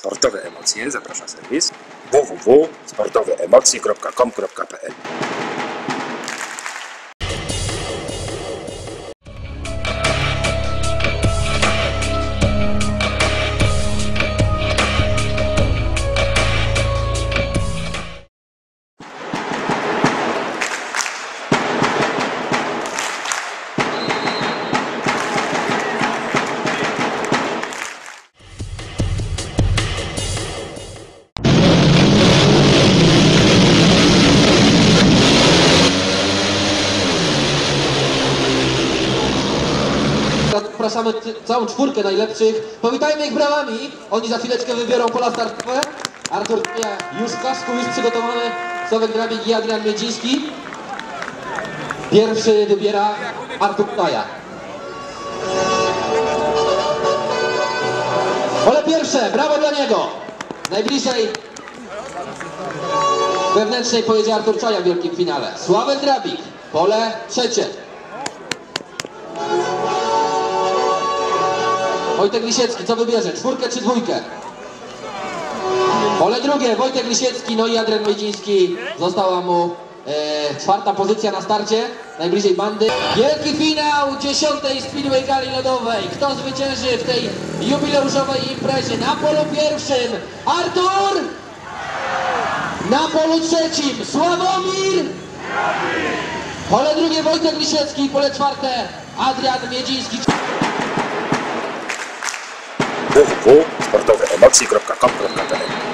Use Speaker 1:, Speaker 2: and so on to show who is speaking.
Speaker 1: Sportowe Emocje zaprasza serwis www.sportoweemocje.com.pl.
Speaker 2: Zapraszamy całą czwórkę najlepszych. Powitajmy ich brawami. Oni za chwileczkę wybiorą pola startowe. Artur już w kasku, już przygotowany. Sławek Drabik i Adrian Miedziński. Pierwszy wybiera Artur Taja. Pole pierwsze, brawo dla niego. Najbliżej wewnętrznej pojedzie Artur Czaja w wielkim finale. Sławek Drabik, pole trzecie. Wojtek Lisiecki, co wybierze? Czwórkę czy dwójkę? Pole drugie, Wojtek Lisiecki, no i Adrian Miedziński. Została mu czwarta pozycja na starcie, najbliżej bandy. Wielki finał 10. Speedway Gali Lodowej. Kto zwycięży w tej jubileuszowej imprezie? Na polu pierwszym Artur! Na polu trzecim Sławomir! Pole drugie Wojtek Lisiecki, pole czwarte Adrian Miedziński.
Speaker 1: www.sportoweemocje.com.pl